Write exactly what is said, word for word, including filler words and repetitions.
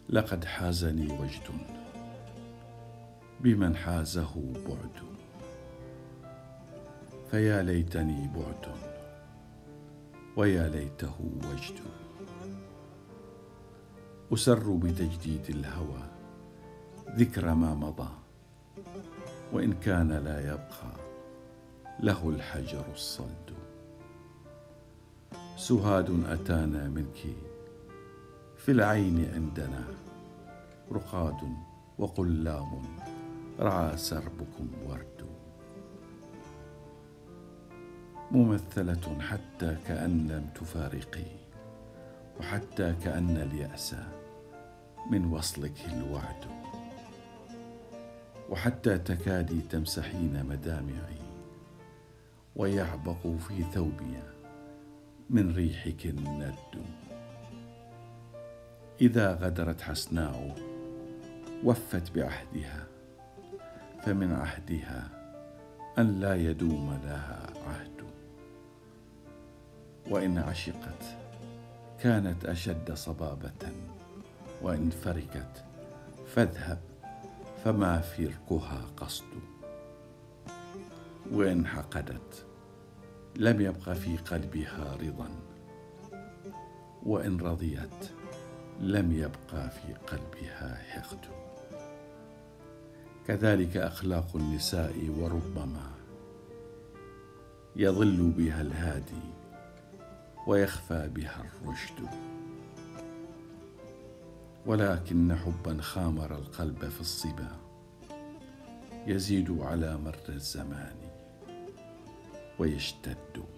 لقد حازني وجد بمن حازه بعد، فيا ليتني بعد ويا ليته وجد. أسر بتجديد الهوى ذكر ما مضى، وإن كان لا يبقى له الحجر الصلد. سهاد أتانا منك في العين عندنا، رقاد وقلام رعى سربكم ورد. ممثلة حتى كأن لم تفارقي، وحتى كأن اليأس من وصلك الوعد، وحتى تكادي تمسحين مدامعي، ويعبق في ثوبي من ريحك الند. إذا غدرت حسناء وفت بعهدها، فمن عهدها أن لا يدوم لها عهد. وإن عشقت كانت أشد صبابة، وإن فركت فاذهب فما فركها قصد. وإن حقدت لم يبق في قلبها رضا، وإن رضيت لم يبقى في قلبها حقد. كذلك أخلاق النساء، وربما يضل بها الهادي ويخفى بها الرشد. ولكن حبا خامر القلب في الصبا يزيد على مر الزمان ويشتد.